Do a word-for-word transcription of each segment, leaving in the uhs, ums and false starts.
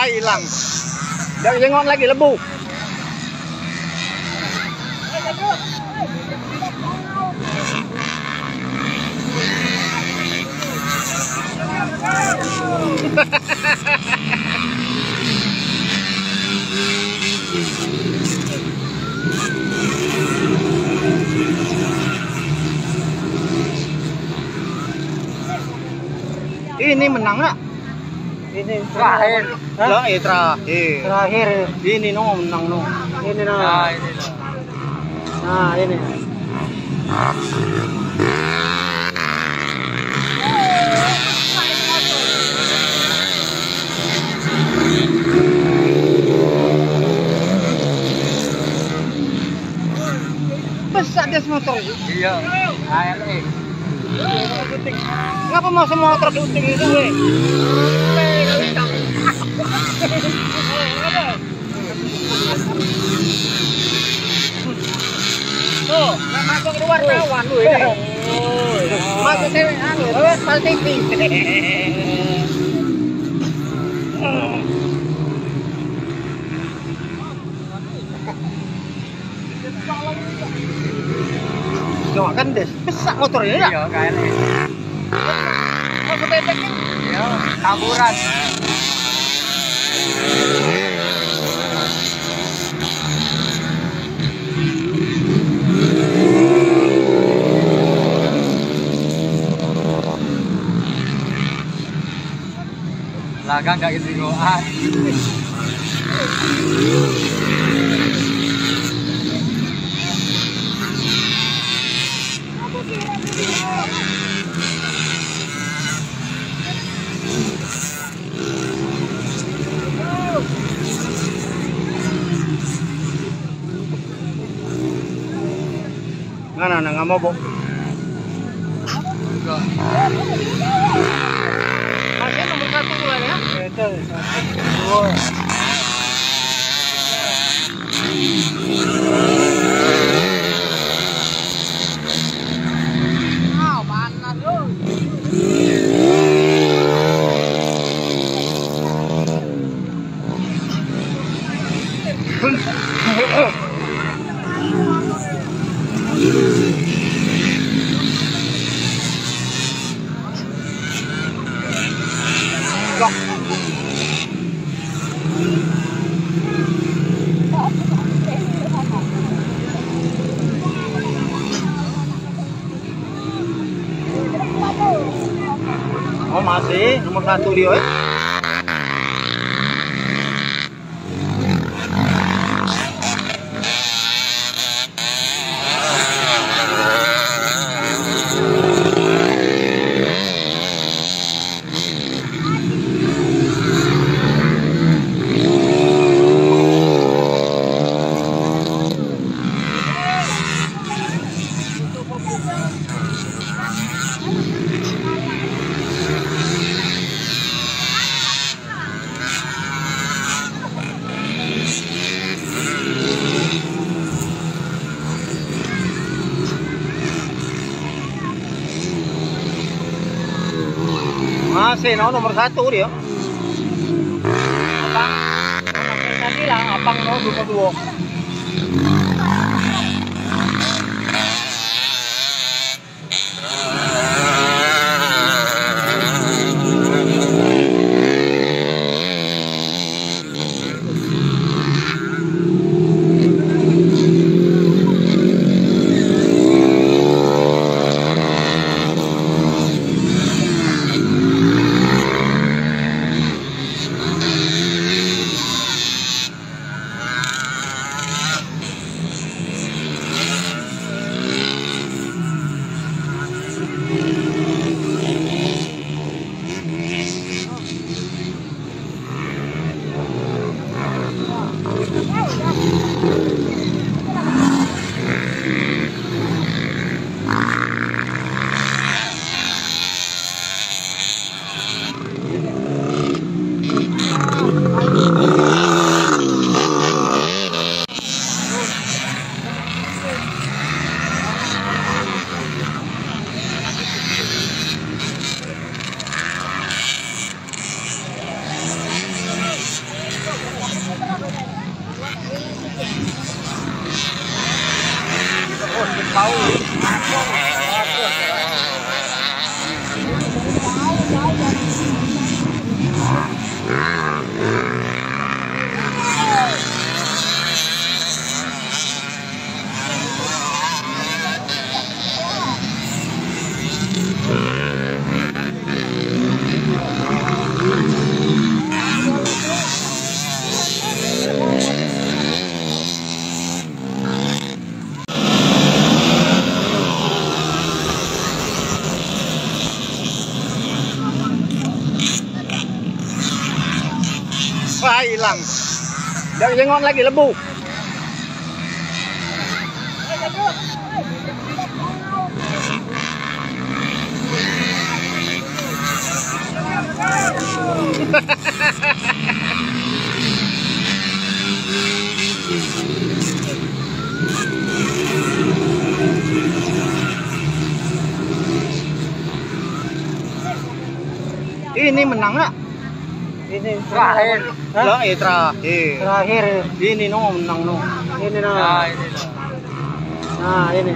hilang. Jangan jenggot lagi lebu. Ini menang nggak? Ini terakhir. Lah, eh terakhir. Terakhir. Ini no menang no. Ini nah. Nah, ini loh. Nah, ini. Besar dia motor. Iya. A R E. Ngapa mau semua motor diunting itu, weh? Tuh, nggak masuk luar kawan lu ini. Masuk cewek anu, terus Pal T V. Coba kan des, besar motornya ya? Iya, K L E. Masuk bebek kan? Iya, taburan. Laga nggak gitu goan. Nggak, nggak, nggak mau, Bu. Enggak. Masih nomor satu bulan ya? Itu. Ah, panas loh. Oh masih nomor satu dia. Eh? Masih no, nomor satu dia. Abang, saya bilang abang mau dua dua. bau. Wah, hilang. Jangan jengok lagi lebu. Ini menang nggak? Ini Terakhir. Lah, eh terakhir. Terakhir. Ini no menang no. Ini Nah, nah. ini loh. Nah, ini.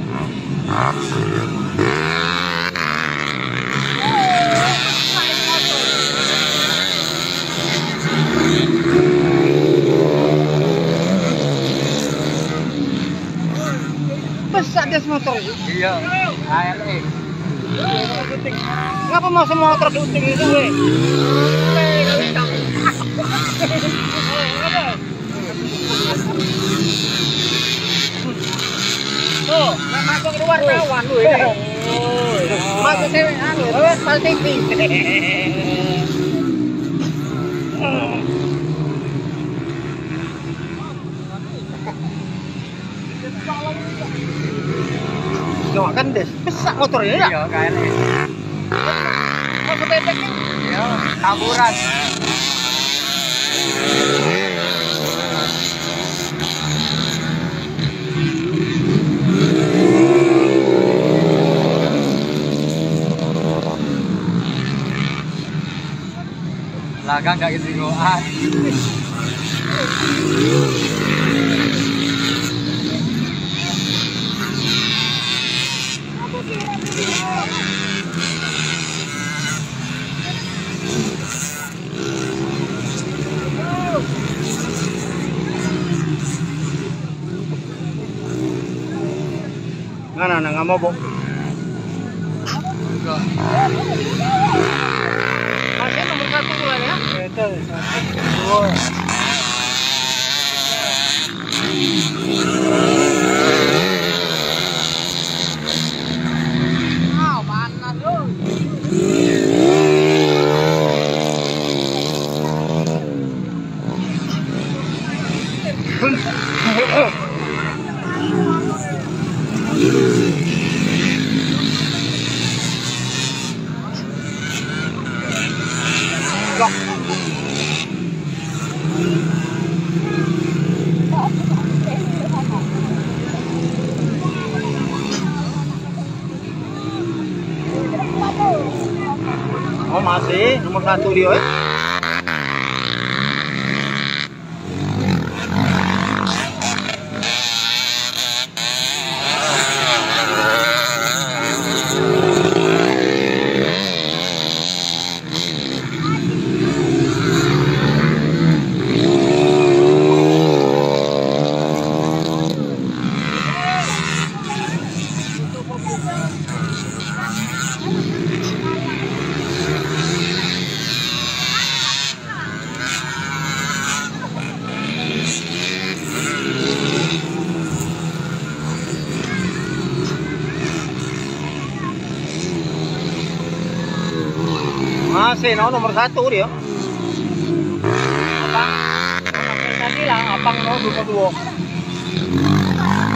Besar dia motor. Iya. A L X. Ngapa mau semua motor diuting itu, we? Tuh, nggak masuk keluar kawan lu ini. Masuk cewek anu, terus pasti Cuma kan des, besar motornya ya. Iya, K L X. Masuk tepek nih. Iya, taburan. Laga nggak gitu goan. Mana nggak mau bu? Enggak. Masih nomor satu bulan ya? Itu. Oh. Ah, panas loh. Oh masih nomor satu dia. Eh? Masih no, nomor satu dia. Abang. Tadi lah, abang no dua dua.